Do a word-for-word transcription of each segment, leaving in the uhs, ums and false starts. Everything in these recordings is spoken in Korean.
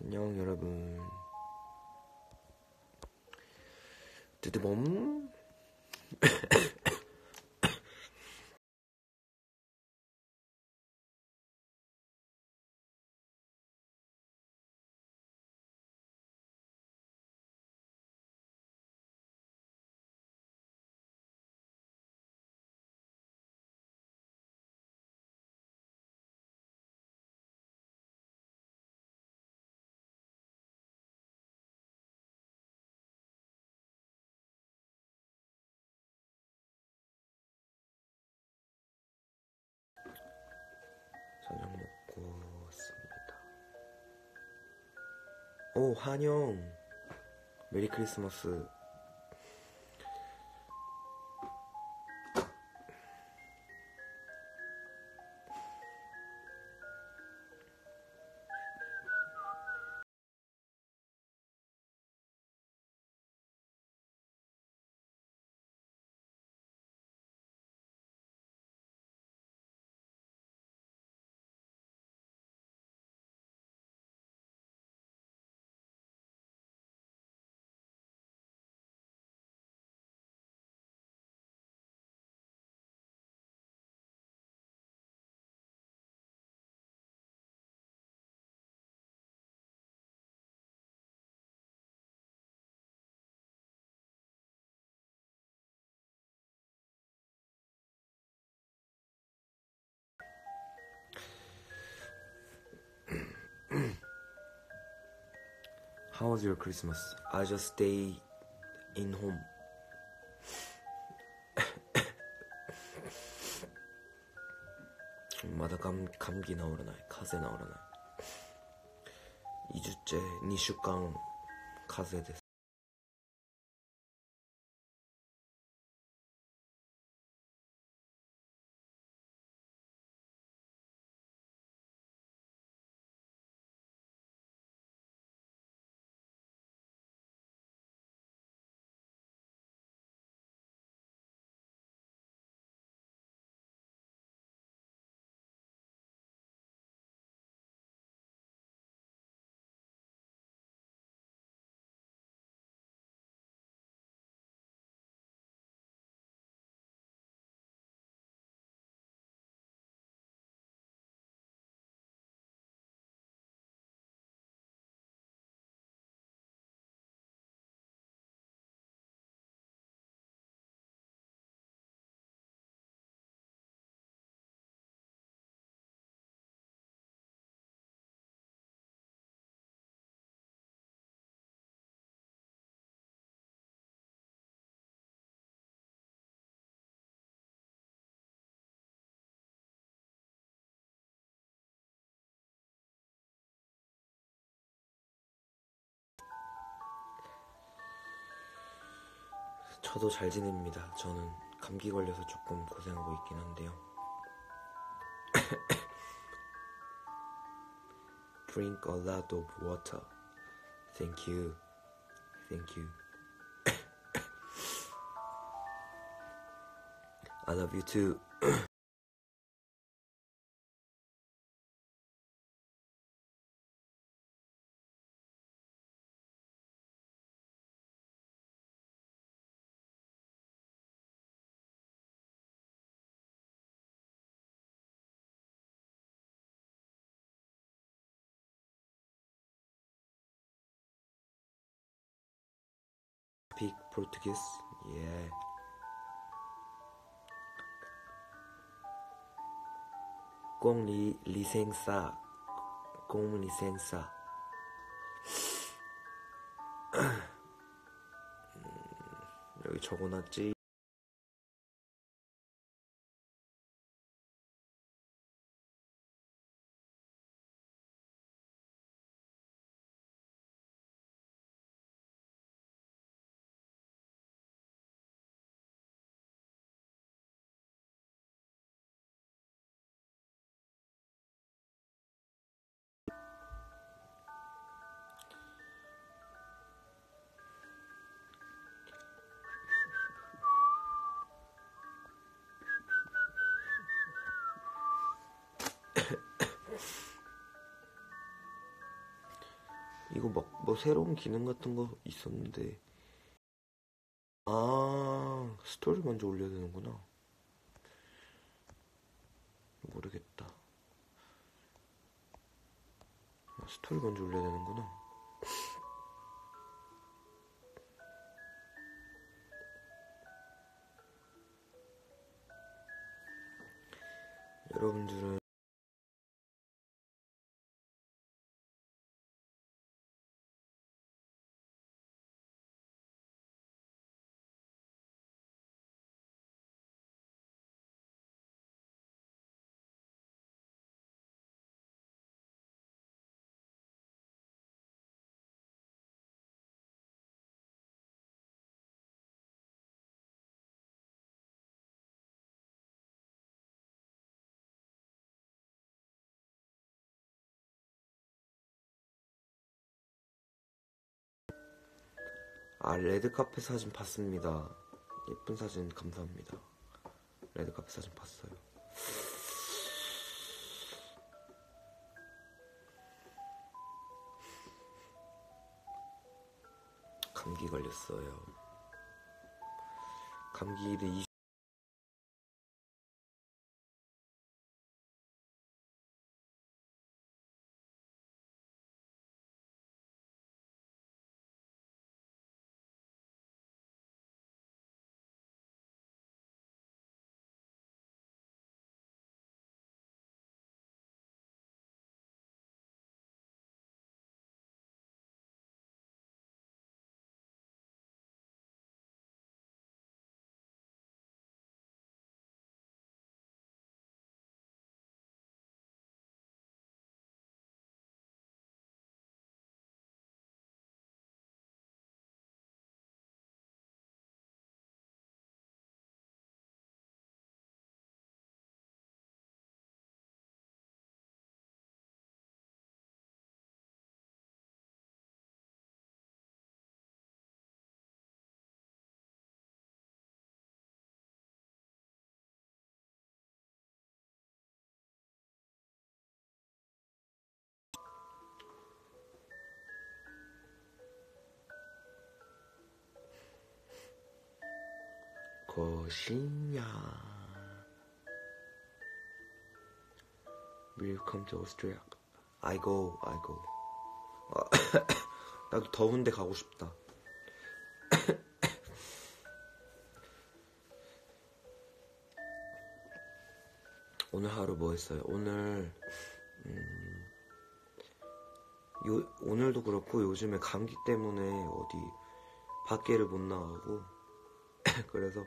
안녕 여러분. 뜨드범. 저녁 먹고 왔습니다. 오, 한영. 메리 크리스마스. How was your Christmas? I just stay in home.まだ 감, 감기 나오려나요? 가세 나오려나요? 이 주째, 이 주간 가세 됐어. 저도 잘 지냅니다. 저는 감기 걸려서 조금 고생하고 있긴 한데요. Drink a lot of water. Thank you. Thank you. I love you too. Speak Portuguese? Yeah. Com li, licença. Com licença. 여기 적어놨지. 이거 막 뭐 새로운 기능 같은 거 있었는데. 아, 스토리 먼저 올려야 되는구나. 모르겠다. 아, 스토리 먼저 올려야 되는구나. 여러분들은 아, 레드카펫 사진 봤습니다. 예쁜 사진 감사합니다. 레드카펫 사진 봤어요. 감기 걸렸어요. 감기를 이 것이냐. Will you come to Australia? I go, I go. 아, 나도 더운데 가고 싶다. 오늘 하루 뭐 했어요? 오늘 음, 요, 오늘도 그렇고 요즘에 감기 때문에 어디 밖에를 못 나가고 그래서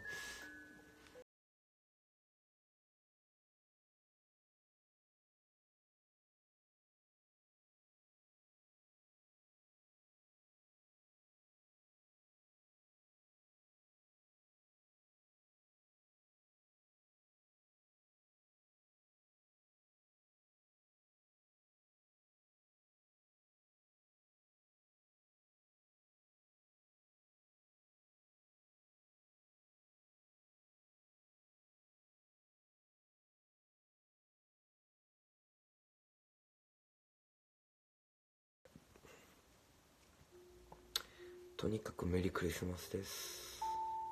토니카쿠 메리 크리스마스 데스.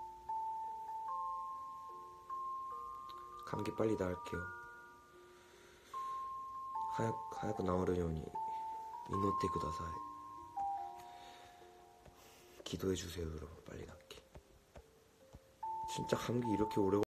감기 빨리 나을게요. 하얗, 하얗고 나오는 요니 이노테 쿠다사이. 기도해주세요 여러분. 빨리 낫게. 진짜 감기 이렇게 오래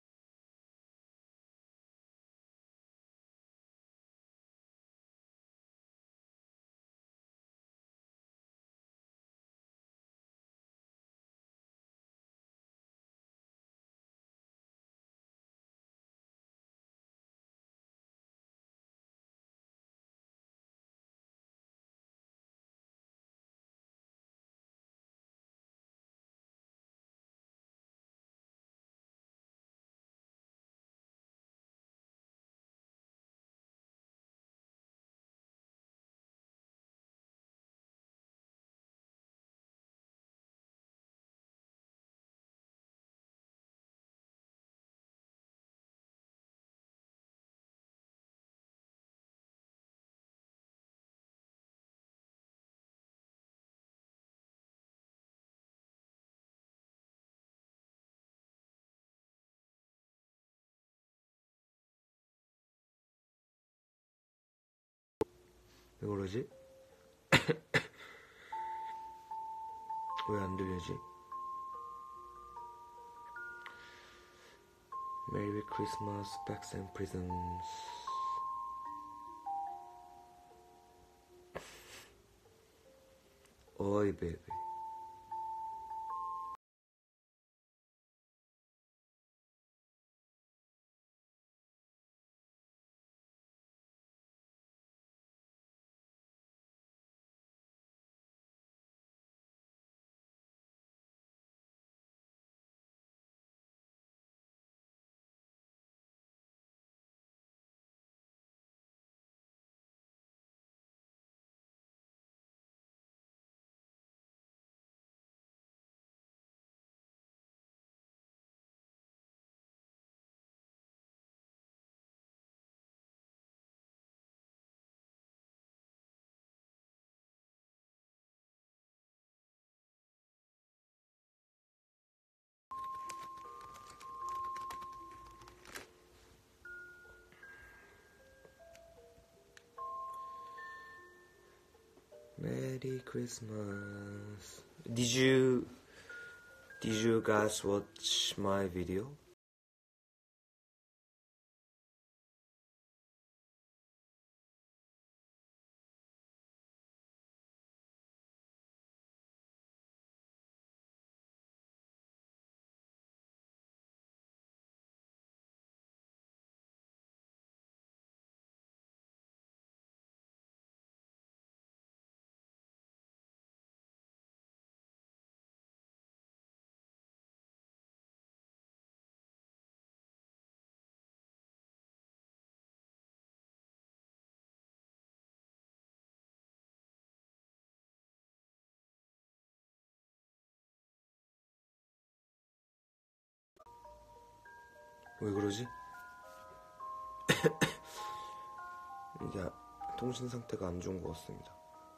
왜 그러지? 왜 안 들리지? Merry Christmas, spax and prisons. 어이 베이비. Merry Christmas. Did you Did you guys watch my video? 왜 그러지? 이게 통신 상태가 안 좋은 것 같습니다.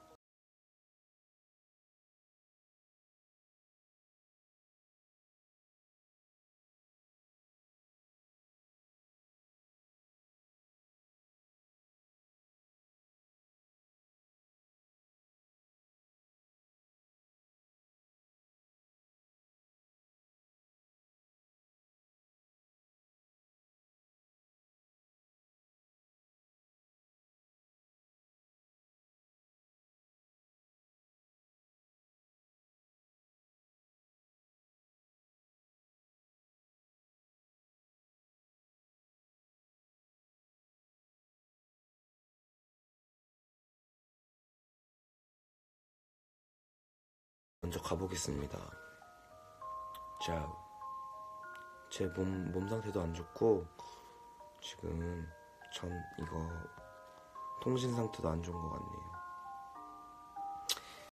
먼저 가보겠습니다. 자, 제 몸, 몸 상태도 안 좋고 지금 전 이거 통신 상태도 안 좋은 것 같네요.